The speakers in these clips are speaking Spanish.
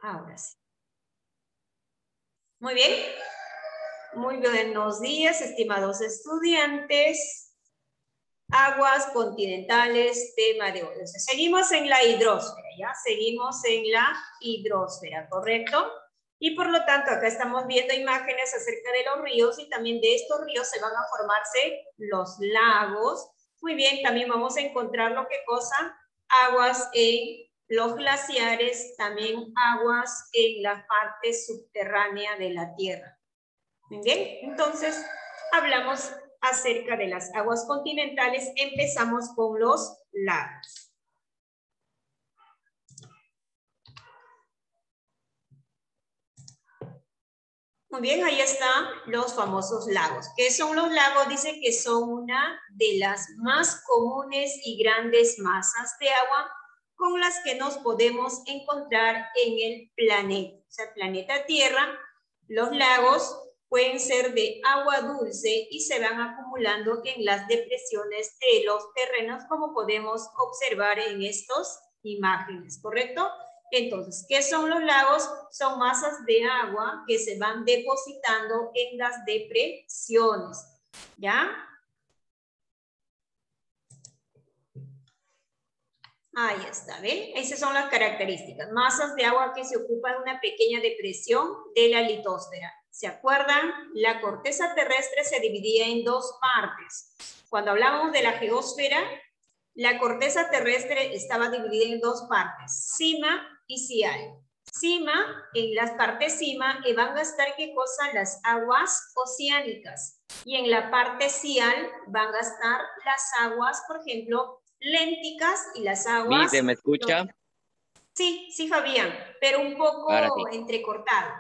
Ahora sí. Muy bien. Muy buenos días, estimados estudiantes. Aguas continentales, tema de hoy. Seguimos en la hidrosfera, ¿ya? Seguimos en la hidrosfera, ¿correcto? Y por lo tanto, acá estamos viendo imágenes acerca de los ríos y también de estos ríos se van a formarse los lagos. Muy bien, también vamos a encontrar lo que cosa, aguas en los glaciares, también aguas en la parte subterránea de la Tierra. Muy bien, entonces hablamos acerca de las aguas continentales. Empezamos con los lagos. Muy bien, ahí están los famosos lagos. ¿Qué son los lagos? Dice que son una de las más comunes y grandes masas de agua con las que nos podemos encontrar en el planeta. O sea, el planeta Tierra, los lagos pueden ser de agua dulce y se van acumulando en las depresiones de los terrenos, como podemos observar en estas imágenes, ¿correcto? Entonces, ¿qué son los lagos? Son masas de agua que se van depositando en las depresiones, ¿ya? Ahí está, ¿ven? Esas son las características. Masas de agua que se ocupan de una pequeña depresión de la litosfera. ¿Se acuerdan? La corteza terrestre se dividía en dos partes. Cuando hablamos de la geósfera, la corteza terrestre estaba dividida en dos partes, cima y cial. Cima, en las partes cima, van a estar ¿qué cosa? Las aguas oceánicas. Y en la parte cial van a estar las aguas, por ejemplo, lénticas y las aguas... ¿Me escucha? Sí, sí, Fabián, pero un poco entrecortado.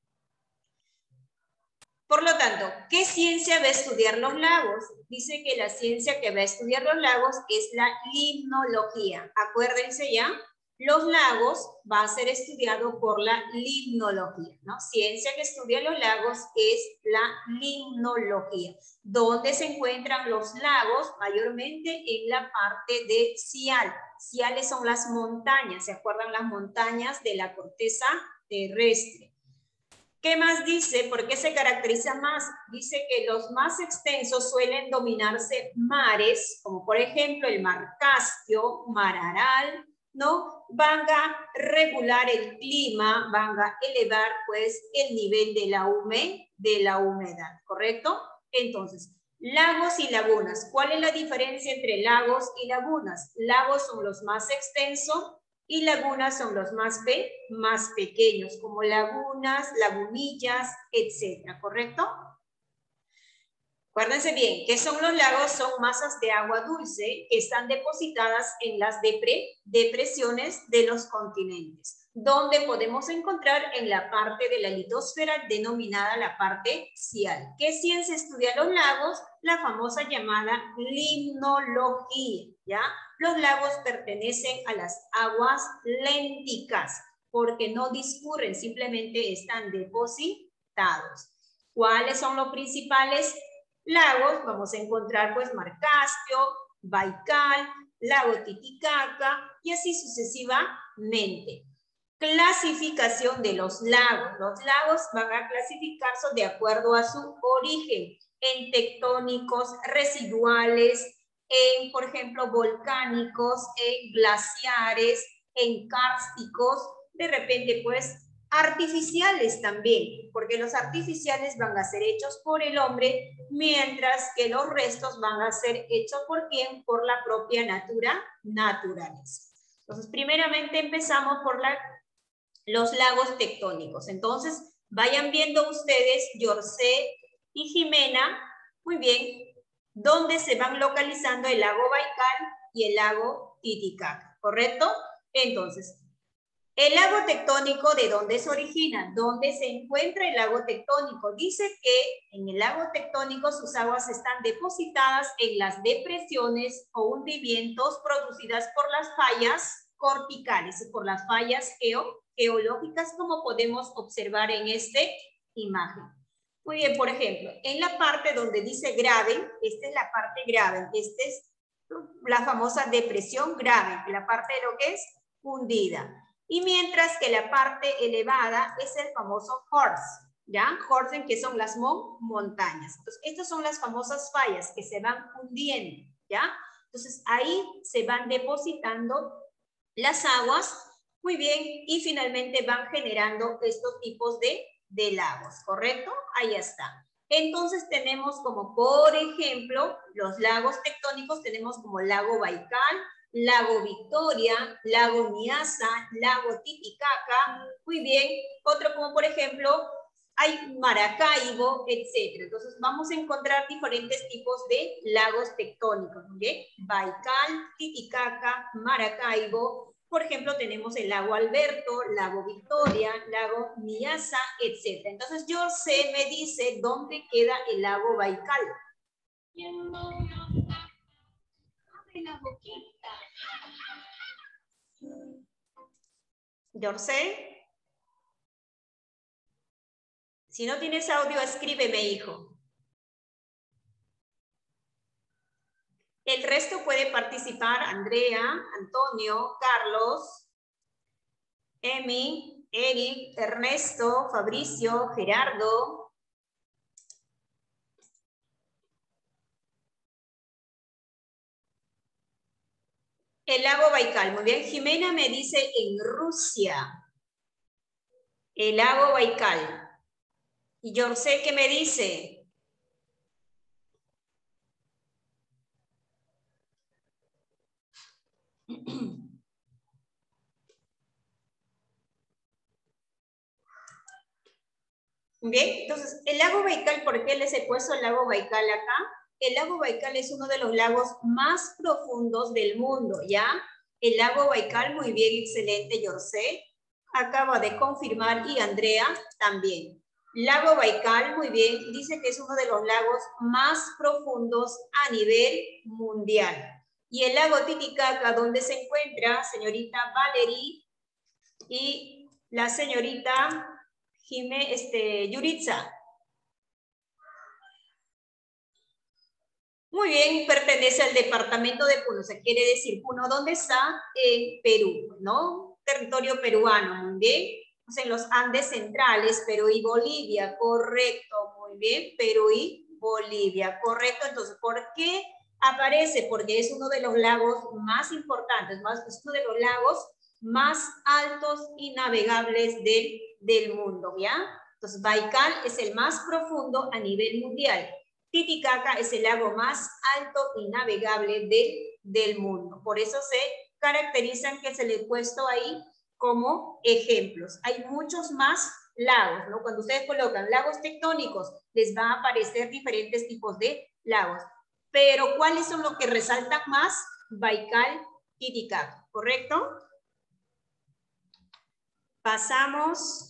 Por lo tanto, ¿qué ciencia va a estudiar los lagos? Dice que la ciencia que va a estudiar los lagos es la limnología. Acuérdense ya, los lagos va a ser estudiado por la limnología, ¿no? Ciencia que estudia los lagos es la limnología. ¿Dónde se encuentran los lagos? Mayormente en la parte de cial. Ciales son las montañas, ¿se acuerdan las montañas de la corteza terrestre? ¿Qué más dice? ¿Por qué se caracteriza más? Dice que los más extensos suelen dominarse mares, como por ejemplo el mar Caspio, mar Aral, ¿no? Van a regular el clima, van a elevar pues el nivel de la humedad, ¿correcto? Entonces, lagos y lagunas. ¿Cuál es la diferencia entre lagos y lagunas? Lagos son los más extensos y lagunas son los más pequeños, como lagunas, lagunillas, etcétera, ¿correcto? Acuérdense bien, ¿qué son los lagos? Son masas de agua dulce que están depositadas en las depresiones de los continentes, donde podemos encontrar en la parte de la litosfera denominada la parte cial. ¿Qué ciencia estudia los lagos? La famosa llamada limnología, ¿ya? Los lagos pertenecen a las aguas lénticas porque no discurren, simplemente están depositados. ¿Cuáles son los principales lagos? Vamos a encontrar pues mar Caspio, Baikal, lago Titicaca y así sucesivamente. Clasificación de los lagos. Los lagos van a clasificarse de acuerdo a su origen, en tectónicos, residuales, en, por ejemplo, volcánicos, en glaciares, en kársticos, de repente pues artificiales también, porque los artificiales van a ser hechos por el hombre, mientras que los restos van a ser hechos por ¿quién? Por la propia naturaleza. Entonces, primeramente empezamos por los lagos tectónicos. Entonces, vayan viendo ustedes, Yorcé y Jimena, muy bien, dónde se van localizando el lago Baikal y el lago Titicaca, ¿correcto? Entonces, el lago tectónico, ¿de dónde se origina? ¿Dónde se encuentra el lago tectónico? Dice que en el lago tectónico sus aguas están depositadas en las depresiones o hundimientos producidas por las fallas corticales, por las fallas geológicas, como podemos observar en esta imagen. Muy bien, por ejemplo, en la parte donde dice Graben, esta es la parte Graben, esta es la famosa depresión Graben, la parte de lo que es hundida. Y mientras que la parte elevada es el famoso horst, ¿ya? Horsten, que son las montañas. Entonces, estas son las famosas fallas que se van hundiendo, ¿ya? Entonces, ahí se van depositando las aguas, muy bien, y finalmente van generando estos tipos de lagos, ¿correcto? Ahí está. Entonces, tenemos como, por ejemplo, los lagos tectónicos, tenemos como lago Baikal, lago Victoria, lago Nyasa, lago Titicaca, muy bien. Otro como, por ejemplo, hay Maracaibo, etc. Entonces vamos a encontrar diferentes tipos de lagos tectónicos, ¿okay? Baikal, Titicaca, Maracaibo. Por ejemplo, tenemos el lago Alberto, lago Victoria, lago Nyasa, etc. Entonces Yorse me dice dónde queda el lago Baikal. Abre la boquita. Yorse. Si no tienes audio, escríbeme, hijo. El resto puede participar: Andrea, Antonio, Carlos, Emi, Eric, Ernesto, Fabricio, Gerardo. El lago Baikal, muy bien. Jimena me dice en Rusia. El lago Baikal. Y yo sé que me dice. Bien, entonces, el lago Baikal, ¿por qué les he puesto el lago Baikal acá? El lago Baikal es uno de los lagos más profundos del mundo, ¿ya? El lago Baikal, muy bien, excelente, Yorse. Acaba de confirmar, y Andrea también. Lago Baikal, muy bien, dice que es uno de los lagos más profundos a nivel mundial. Y el lago Titicaca, ¿dónde se encuentra, señorita Valerie y la señorita Yuritza? Muy bien, pertenece al departamento de Puno, o sea, quiere decir Puno, ¿dónde está? En Perú, ¿no? Territorio peruano, muy bien. O sea, en los Andes centrales, Perú y Bolivia, correcto, muy bien, Perú y Bolivia, correcto. Entonces, ¿por qué aparece? Porque es uno de los lagos más importantes, es uno de los lagos más altos y navegables del mundo, ¿ya? Entonces, Baikal es el más profundo a nivel mundial. Titicaca es el lago más alto y navegable del mundo. Por eso se caracterizan, que se le he puesto ahí como ejemplos. Hay muchos más lagos, ¿no? Cuando ustedes colocan lagos tectónicos, les va a aparecer diferentes tipos de lagos. Pero, ¿cuáles son los que resaltan más? Baikal, Titicaca, ¿correcto? Pasamos.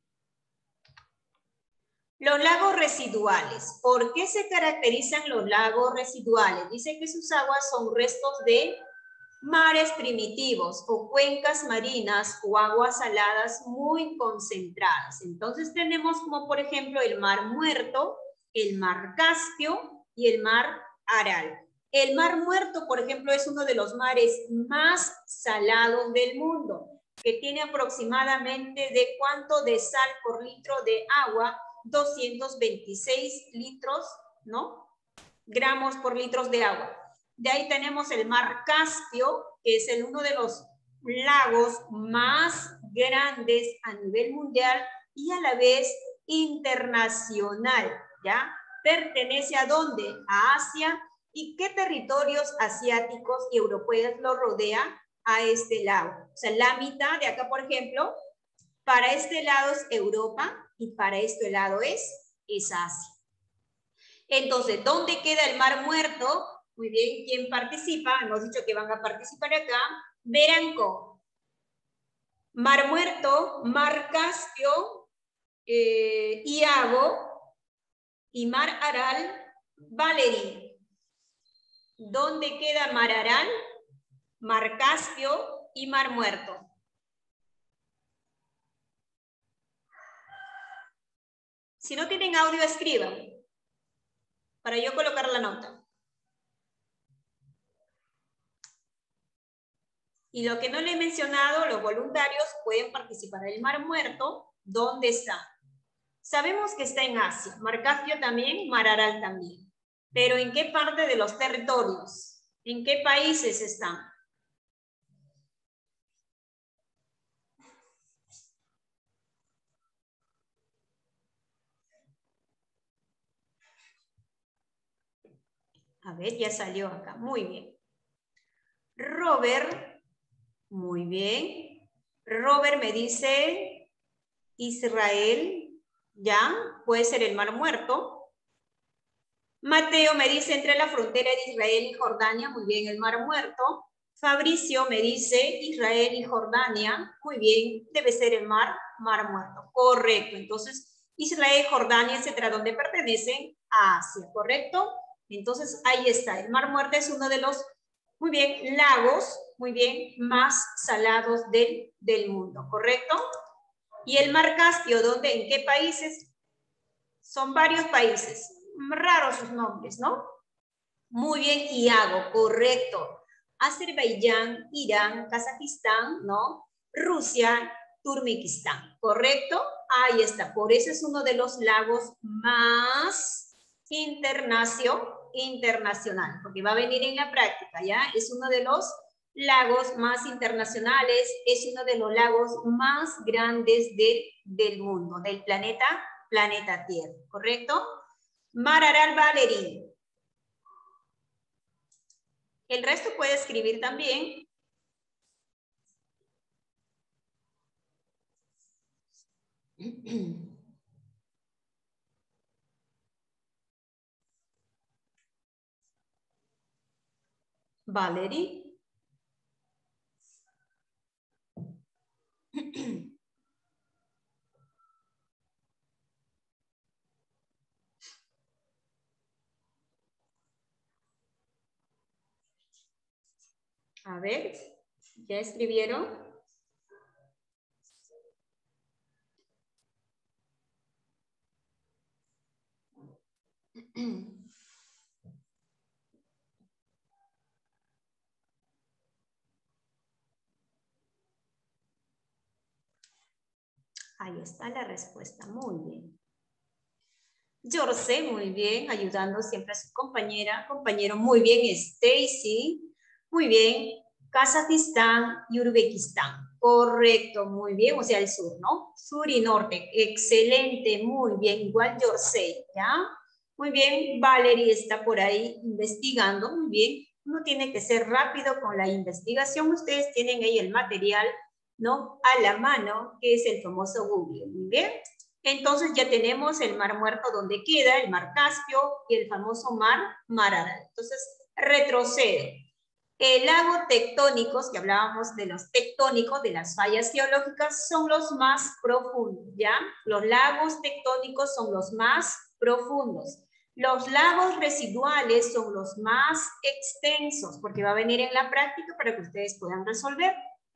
Los lagos residuales. ¿Por qué se caracterizan los lagos residuales? Dice que sus aguas son restos de mares primitivos o cuencas marinas o aguas saladas muy concentradas. Entonces tenemos como, por ejemplo, el Mar Muerto, el Mar Caspio y el Mar Aral. El Mar Muerto, por ejemplo, es uno de los mares más salados del mundo, que tiene aproximadamente de cuánto de sal por litro de agua, 226 litros, ¿no? Gramos por litros de agua. De ahí tenemos el Mar Caspio, que es uno de los lagos más grandes a nivel mundial y a la vez internacional, ¿ya? ¿Pertenece a dónde? A Asia. ¿Y qué territorios asiáticos y europeos lo rodean a este lago? O sea, la mitad de acá, por ejemplo, para este lado es Europa y para este lado es Asia. Entonces, ¿dónde queda el Mar Muerto? Muy bien, ¿quién participa? Hemos dicho que van a participar acá. Veranco, Mar Muerto, Mar Caspio, Iago y Mar Aral, Valerie. ¿Dónde queda Mar Aral, Mar Caspio y Mar Muerto? Si no tienen audio, escriban para yo colocar la nota. Y lo que no le he mencionado, los voluntarios pueden participar en el Mar Muerto. ¿Dónde está? Sabemos que está en Asia, Mar Caspio también, Mar Aral también. Pero ¿en qué parte de los territorios? ¿En qué países están? A ver, ya salió acá. Muy bien. Robert, muy bien. Robert me dice Israel, ya, puede ser el Mar Muerto. Mateo me dice entre la frontera de Israel y Jordania, muy bien, el Mar Muerto. Fabricio me dice Israel y Jordania, muy bien, debe ser el Mar Muerto, correcto. Entonces, Israel, Jordania, etcétera, donde pertenecen a Asia, ¿correcto? Entonces, ahí está, el Mar Muerto es uno de los, muy bien, lagos, muy bien, más salados del mundo, ¿correcto? Y el Mar Caspio, ¿dónde? ¿En qué países? Son varios países, raros sus nombres, ¿no? Muy bien, Iago, correcto. Azerbaiyán, Irán, Kazajistán, ¿no? Rusia, Turkmenistán, ¿correcto? Ahí está, por eso es uno de los lagos más internacional, porque va a venir en la práctica, ¿ya? Es uno de los lagos más internacionales, es uno de los lagos más grandes del mundo, del planeta Tierra, ¿correcto? Mar Aral, Valerín. El resto puede escribir también. Valerie. A ver, ¿ya escribieron? Ahí está la respuesta, muy bien. Yorce, muy bien, ayudando siempre a su compañero, muy bien, Stacy, muy bien, Kazajistán y Uzbekistán, correcto, muy bien, o sea, el sur, ¿no? Sur y norte, excelente, muy bien, igual Yorce, ¿ya? Muy bien, Valerie está por ahí investigando, muy bien, uno tiene que ser rápido con la investigación, ustedes tienen ahí el material, ¿no? A la mano, que es el famoso Google, muy bien. Entonces ya tenemos el Mar Muerto donde queda, el Mar Caspio y el famoso Mar Aral. Entonces retrocedo. Lagos tectónicos, que hablábamos de los tectónicos, de las fallas geológicas, son los más profundos, ¿ya? Los lagos tectónicos son los más profundos. Los lagos residuales son los más extensos, porque va a venir en la práctica para que ustedes puedan resolver.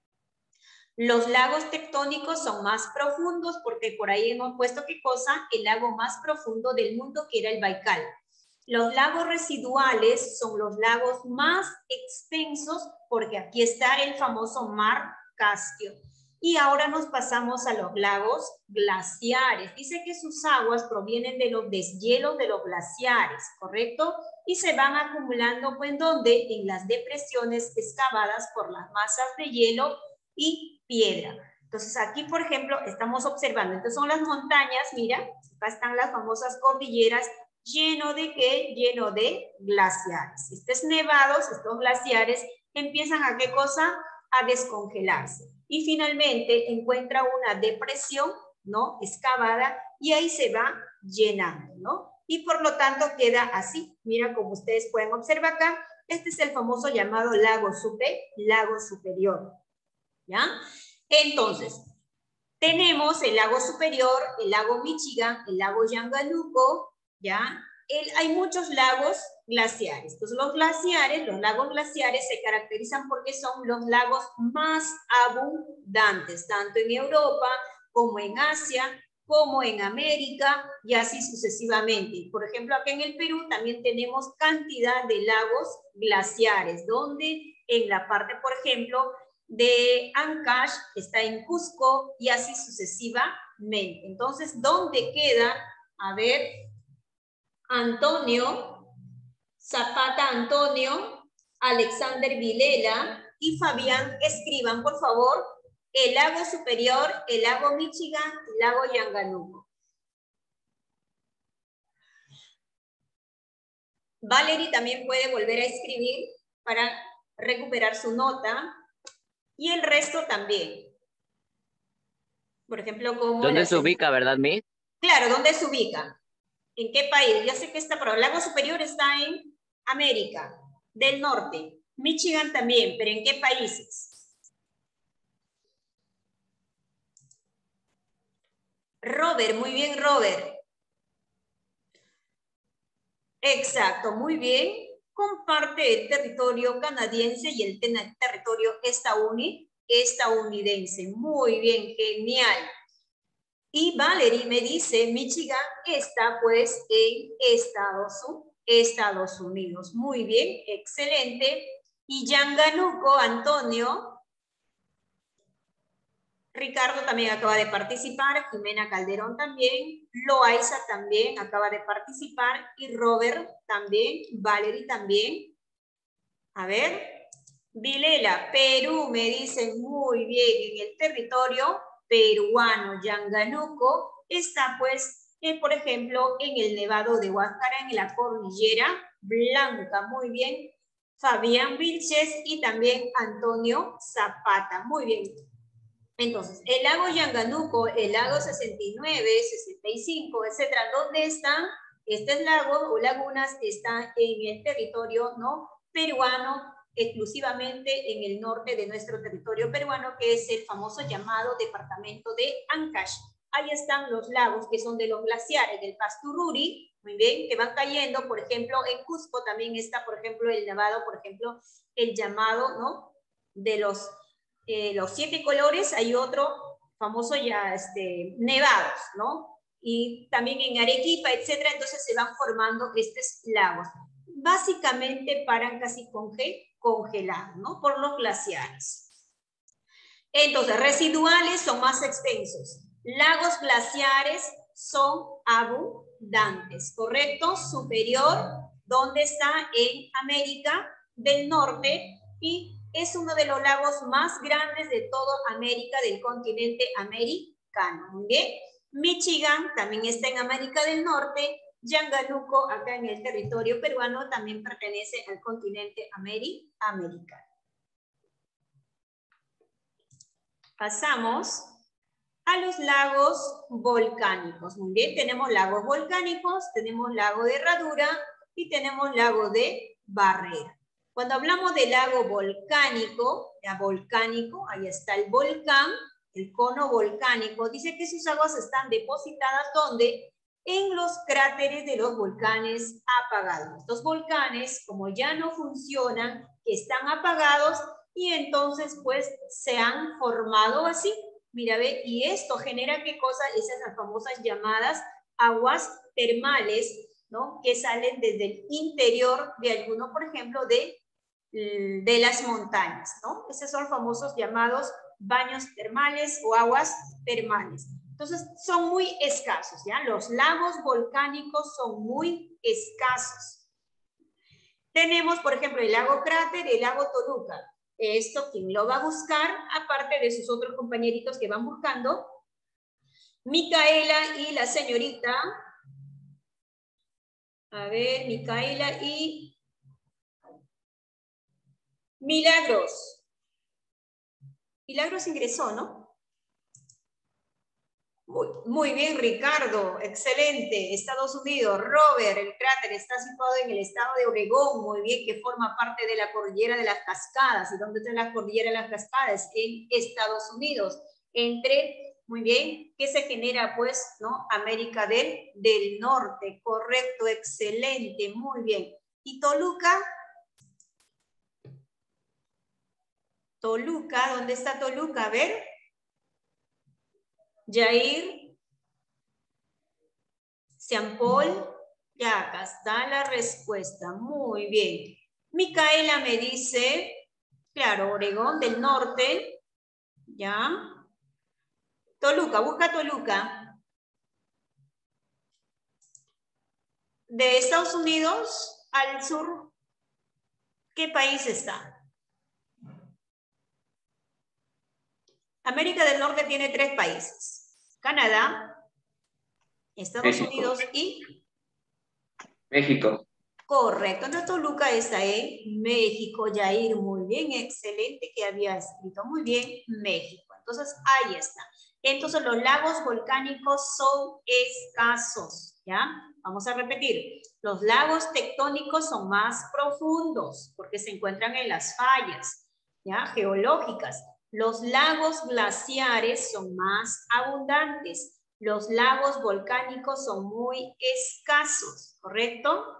Los lagos tectónicos son más profundos porque por ahí hemos puesto qué cosa, el lago más profundo del mundo que era el Baikal. Los lagos residuales son los lagos más extensos porque aquí está el famoso Mar Caspio. Y ahora nos pasamos a los lagos glaciares. Dice que sus aguas provienen de los deshielos de los glaciares, ¿correcto? Y se van acumulando, pues, ¿dónde? En las depresiones excavadas por las masas de hielo y piedra. Entonces aquí, por ejemplo, estamos observando, estas son las montañas, mira, acá están las famosas cordilleras, lleno de ¿qué? Lleno de glaciares. Estos nevados, estos glaciares, empiezan a ¿qué cosa? A descongelarse. Y finalmente encuentra una depresión, ¿no? Excavada, y ahí se va llenando, ¿no? Y por lo tanto queda así. Mira, como ustedes pueden observar acá, este es el famoso llamado lago superior. ¿Ya? Entonces, tenemos el lago superior, el lago Michigan, el lago Yangaluco, ¿ya? Hay muchos lagos glaciares. Entonces, los lagos glaciares se caracterizan porque son los lagos más abundantes, tanto en Europa como en Asia, como en América y así sucesivamente. Por ejemplo, acá en el Perú también tenemos cantidad de lagos glaciares, donde en la parte, por ejemplo, de Ancash está en Cusco y así sucesivamente. Entonces, ¿dónde queda? A ver, Antonio, Zapata Antonio, Alexander Vilela y Fabián, escriban, por favor, el lago Superior, el lago Michigan, el lago Yanganuco. Valerie también puede volver a escribir para recuperar su nota y el resto también. Por ejemplo, como... ¿Dónde se ubica, verdad, Miss? Claro, ¿dónde se ubica? ¿En qué país? Ya sé que está, pero el lago Superior está en América del Norte. Michigan también, pero ¿en qué países? Robert, muy bien, Robert. Exacto, muy bien. Comparte el territorio canadiense y el territorio estadounidense. Muy bien, genial. Y Valerie me dice, Michigan está pues en Estados Unidos. Muy bien, excelente. Y Yanganuco, Antonio. Ricardo también acaba de participar, Jimena Calderón también, Loaiza también acaba de participar y Robert también, Valerie también. A ver, Vilela, Perú, me dicen muy bien, en el territorio peruano, Yanganuco está pues, por ejemplo, en el Nevado de Huáscara, en la Cordillera Blanca, muy bien. Fabián Vilches y también Antonio Zapata, muy bien. Entonces, el lago Yanganuco, el lago 69, 65, etcétera, ¿dónde están? Estos lagos o lagunas están en el territorio, ¿no?, peruano, exclusivamente en el norte de nuestro territorio peruano, que es el famoso llamado departamento de Ancash. Ahí están los lagos que son de los glaciares del Pastururi, muy bien, que van cayendo, por ejemplo, en Cusco también está, por ejemplo, el nevado, por ejemplo, el llamado, ¿no?, de los 7 colores, hay otro famoso ya, nevados, ¿no? Y también en Arequipa, etcétera, entonces se van formando estos lagos. Básicamente paran casi congelados, ¿no?, por los glaciares. Entonces, residuales son más extensos. Lagos glaciares son abundantes, ¿correcto? Superior, ¿dónde está? En América del Norte, y es uno de los lagos más grandes de toda América, del continente americano. Muy bien. Michigan también está en América del Norte. Yanganuco, acá en el territorio peruano, también pertenece al continente americano. Pasamos a los lagos volcánicos. Muy bien, tenemos lagos volcánicos, tenemos lago de Herradura y tenemos lago de Barrera. Cuando hablamos de lago volcánico, ahí está el volcán, el cono volcánico, dice que sus aguas están depositadas ¿dónde? En los cráteres de los volcanes apagados. Estos volcanes, como ya no funcionan, están apagados y entonces pues se han formado así. Mira, ve, y esto genera ¿qué cosa? Esas famosas llamadas aguas termales, ¿no?, que salen desde el interior de alguno, por ejemplo, de las montañas, ¿no? Esos son famosos llamados baños termales o aguas termales. Entonces, son muy escasos, ¿ya? Los lagos volcánicos son muy escasos. Tenemos, por ejemplo, el lago Cráter, el lago Toluca. Esto, ¿quién lo va a buscar? Aparte de sus otros compañeritos que van buscando. Micaela y la señorita. A ver, Micaela y Milagros. Milagros ingresó, ¿no? Muy bien, Ricardo. Excelente. Estados Unidos. Robert, el cráter está situado en el estado de Oregón. Muy bien, que forma parte de la cordillera de las Cascadas. ¿Y dónde está la cordillera de las Cascadas? En Estados Unidos. Muy bien, ¿qué se genera? Pues, ¿no? América del Norte. Correcto, excelente. Muy bien. ¿Y Toluca? Toluca, ¿dónde está Toluca? A ver. Jair, Sean Paul, ya acá está la respuesta. Muy bien. Micaela me dice Claro, Oregón del Norte, ¿ya? Toluca, busca Toluca. De Estados Unidos al sur, ¿qué país está? América del Norte tiene 3 países. Canadá, Estados Unidos y... México. Correcto. Entonces Toluca está en México. Yair, muy bien, excelente que había escrito. Muy bien, México. Entonces ahí está. Entonces los lagos volcánicos son escasos, ¿ya? Vamos a repetir. Los lagos tectónicos son más profundos porque se encuentran en las fallas, ¿ya? Geológicas. Los lagos glaciares son más abundantes. Los lagos volcánicos son muy escasos, ¿correcto?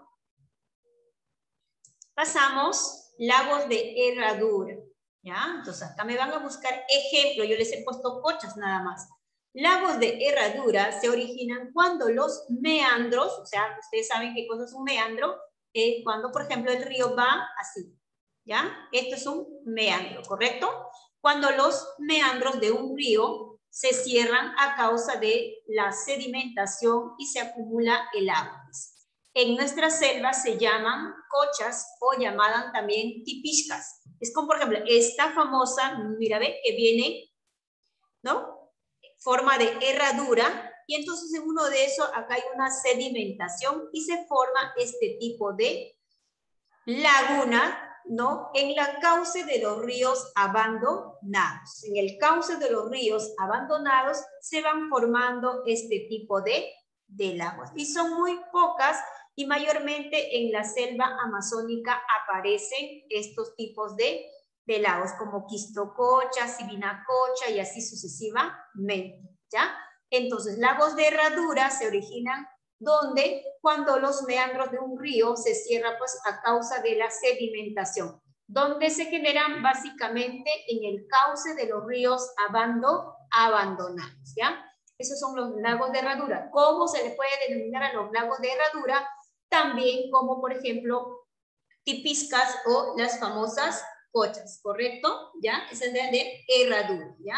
Pasamos lagos de herradura, ¿ya? Entonces acá me van a buscar ejemplos, yo les he puesto cochas nada más. Lagos de herradura se originan cuando los meandros, o sea, ustedes saben qué cosa es un meandro, cuando por ejemplo el río va así, ¿ya? Esto es un meandro, ¿correcto? Cuando los meandros de un río se cierran a causa de la sedimentación y se acumula el agua. En nuestras selvas se llaman cochas o llamaban también tipiscas. Es como, por ejemplo, esta famosa, mira, ve, que viene, ¿no? Forma de herradura, y entonces en uno de esos acá hay una sedimentación y se forma este tipo de laguna, ¿no? En la cauce de los ríos abandonados. En el cauce de los ríos abandonados se van formando este tipo de lagos. Y son muy pocas y mayormente en la selva amazónica aparecen estos tipos de lagos como Quistococha, Sibinacocha y así sucesivamente, ¿ya? Entonces, lagos de herradura se originan donde cuando los meandros de un río se cierran pues a causa de la sedimentación, donde se generan básicamente en el cauce de los ríos abandonados, ¿ya? Esos son los lagos de herradura. ¿Cómo se les puede denominar a los lagos de herradura? También como, por ejemplo, tipiscas o las famosas cochas, ¿correcto? ¿Ya? Esa es de herradura, ¿ya?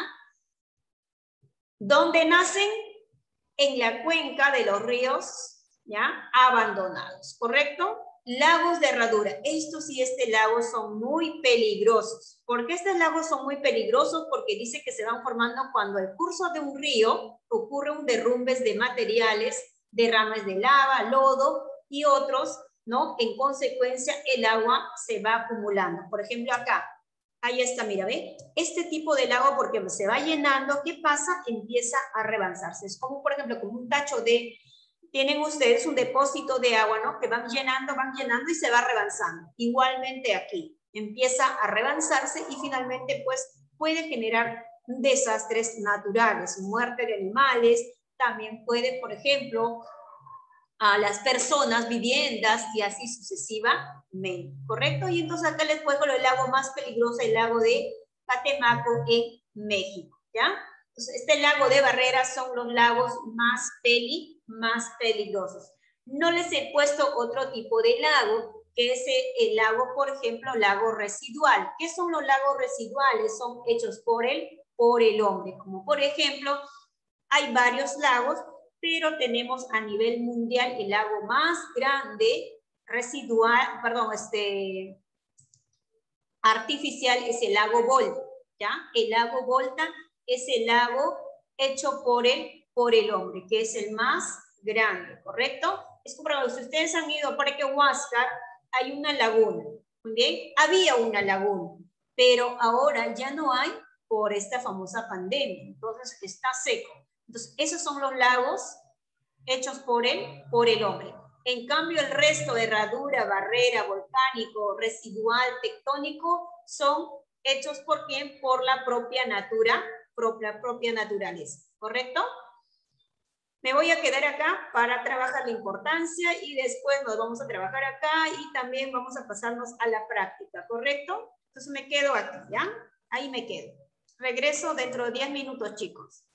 ¿Dónde nacen? En la cuenca de los ríos, ¿ya? Abandonados, ¿correcto? Lagos de herradura. Estos y este lago son muy peligrosos. ¿Por qué estos lagos son muy peligrosos? Porque dice que se van formando cuando el curso de un río ocurre un derrumbes de materiales, derrames de lava, lodo y otros, ¿no? En consecuencia, el agua se va acumulando. Por ejemplo, acá, ahí está, mira, ¿ve? Este tipo de lago, porque se va llenando, ¿qué pasa? Empieza a rebalsarse. Es como, por ejemplo, como un tacho de... Tienen ustedes un depósito de agua, ¿no? Que van llenando y se va rebalsando. Igualmente aquí, empieza a rebalsarse y finalmente, pues, puede generar desastres naturales, muerte de animales, también puede, por ejemplo, a las personas, viviendas y así sucesivamente, ¿correcto? Y entonces acá les cuento el lago más peligroso, el lago de Catemaco en México, ¿ya? Entonces, este lago de Barrera son los lagos más peligrosos. No les he puesto otro tipo de lago, que es el lago, por ejemplo, lago residual. ¿Qué son los lagos residuales? Son hechos por el hombre, como por ejemplo, hay varios lagos, pero tenemos a nivel mundial el lago más grande residual, perdón, artificial es el lago Volta, ¿ya? El lago Volta es el lago hecho por el hombre, que es el más grande, ¿correcto? Es como si ustedes han ido a Parque Huáscar, hay una laguna, ¿muy bien? Había una laguna, pero ahora ya no hay por esta famosa pandemia, entonces está seco. Entonces, esos son los lagos hechos por el hombre. En cambio, el resto de herradura, barrera, volcánico, residual, tectónico, son hechos por quién? Por la propia naturaleza. ¿Correcto? Me voy a quedar acá para trabajar la importancia y después nos vamos a trabajar acá y también vamos a pasarnos a la práctica. ¿Correcto? Entonces me quedo aquí, ¿ya? Ahí me quedo. Regreso dentro de 10 minutos, chicos.